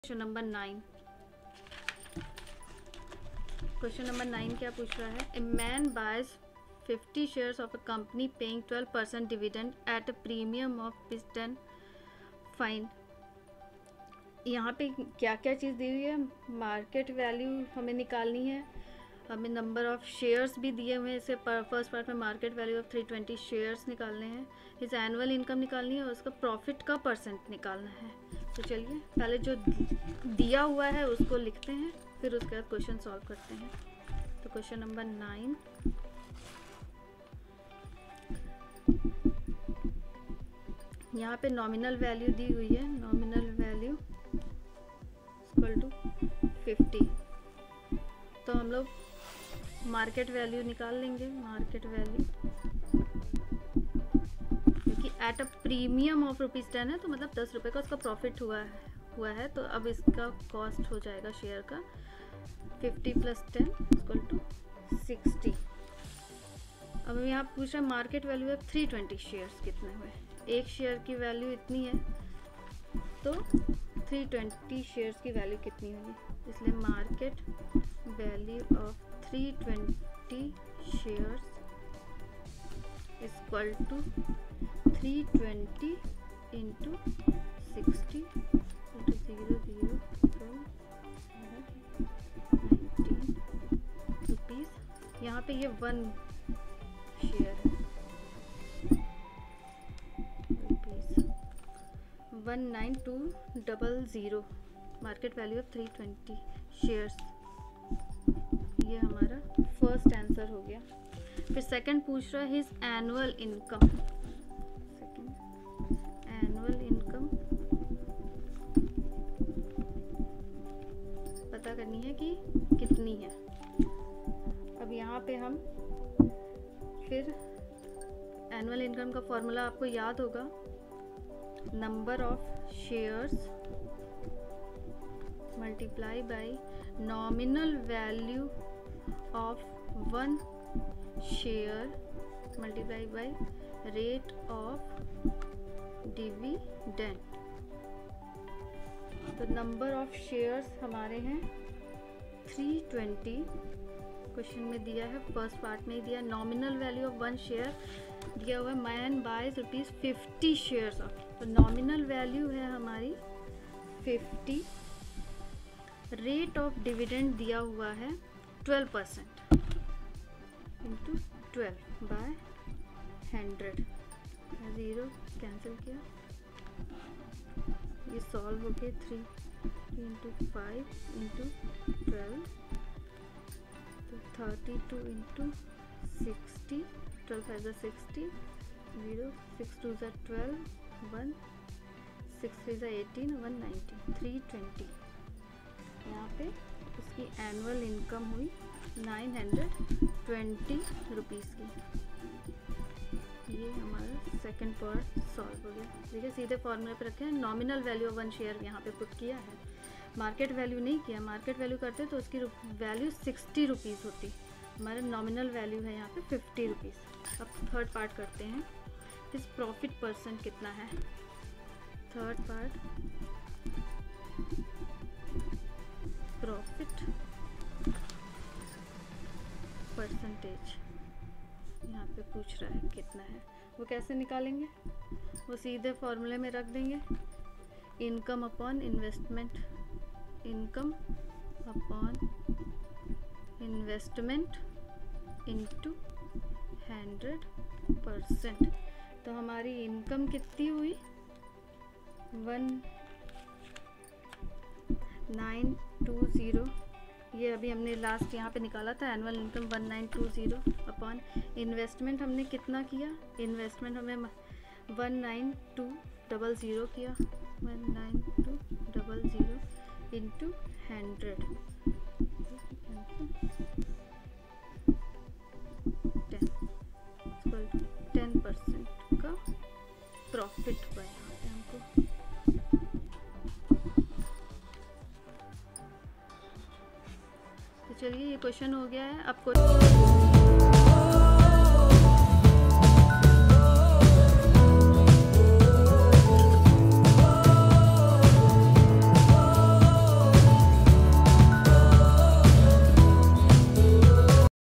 Question number 9। Question number 9 क्या पूछ रहा है? A man buys 50 shares of a company paying 12% dividend at a premium of ₹10। Fine. यहाँ पे क्या क्या चीज़ दी हुई है? मार्केट वैल्यू हमें निकालनी है, हमें नंबर ऑफ शेयर्स भी दिए हुए हैं। इसे फर्स्ट पार्ट में मार्केट वैल्यू ऑफ 320 शेयर्स निकालने हैं, इस एनुअल इनकम निकालनी है और उसका प्रॉफिट का परसेंट निकालना है। तो चलिए पहले जो दिया हुआ है उसको लिखते हैं, फिर उसके बाद क्वेश्चन सॉल्व करते हैं। तो क्वेश्चन नंबर 9, यहाँ पे नॉमिनल वैल्यू दी हुई है, नॉमिनल वैल्यू इक्वल टू 50। तो हम लोग मार्केट वैल्यू निकाल लेंगे, मार्केट वैल्यू, क्योंकि एट अ प्रीमियम ऑफ ₹10 है तो मतलब 10 रुपये का उसका प्रॉफिट हुआ है। तो अब इसका कॉस्ट हो जाएगा शेयर का 50 + 10 इक्वल टू 60। अब यहाँ पूछ रहे हैं मार्केट वैल्यू है 320 शेयर्स कितने हुए? एक शेयर की वैल्यू इतनी है तो 320 शेयर्स की वैल्यू कितनी होगी? इसलिए market value of 320 shares equal to 320 into 60 into 0 0 19 rupees. यहाँ पे ये 1 शेयर है, 19200। मार्केट वैल्यू ऑफ 320 शेयर्स, ये हमारा फर्स्ट आंसर हो गया। फिर सेकंड पूछ रहा है his annual income. Annual income पता करनी है कि कितनी है। अब यहाँ पे हम फिर एनुअल इनकम का फॉर्मूला आपको याद होगा, number of shares multiply by nominal value of 1 share multiply by rate of dividend. तो नंबर ऑफ शेयर्स हमारे हैं 320, क्वेश्चन में दिया है, फर्स्ट पार्ट में ही दिया। नॉमिनल वैल्यू ऑफ 1 शेयर दिया हुआ है, मैन बाइज ₹50 शेयर्स ऑफ। तो नॉमिनल वैल्यू है हमारी 50, रेट ऑफ डिविडेंड दिया हुआ है 12% इंटू 12 बाय 100। 0 कैंसिल किया, ये सॉल्व हो गए 3 इंटू 5 इंटू 12 तो 32 इंटू 60, 12 5 60, 0 6 2 12, 1 6 3 18, 190, 320। यहाँ पे उसकी एनुअल इनकम हुई 920 रुपीज़ की। ये हमारा सेकंड पार्ट सॉल्व हो गया। देखिए सीधे फॉर्मूले पे रखे हैं, नॉमिनल वैल्यू ऑफ 1 शेयर यहाँ पे पुट किया है, मार्केट वैल्यू नहीं किया। मार्केट वैल्यू करते तो उसकी वैल्यू 60 रुपीज़ होती, हमारा नॉमिनल वैल्यू है यहाँ पे 50 रुपीज़। अब थर्ड पार्ट करते हैं, इस प्रॉफिट परसेंट कितना है? थर्ड पार्ट प्रॉफिट परसेंटेज यहाँ पे पूछ रहा है कितना है, वो कैसे निकालेंगे? वो सीधे फॉर्मूले में रख देंगे, income upon investment, income upon investment into 100%। तो हमारी इनकम कितनी हुई? 1920। ये अभी हमने लास्ट यहाँ पे निकाला था, एनुअल इनकम 1920 अपॉन इन्वेस्टमेंट हमने कितना किया? इन्वेस्टमेंट हमें 19200 किया, 19200 इंटू 100 10% का प्रॉफिट हुआ यहाँ पे हमको। तो चलिए ये क्वेश्चन हो गया है। अब